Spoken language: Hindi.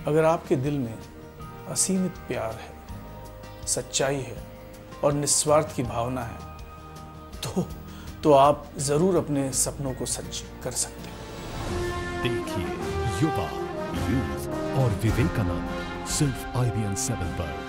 अगर आपके दिल में असीमित प्यार है, सच्चाई है और निस्वार्थ की भावना है तो आप जरूर अपने सपनों को सच कर सकते हैं। देखिए युवा, यूथ और विवेकानंद सिर्फ IBN 7 पर।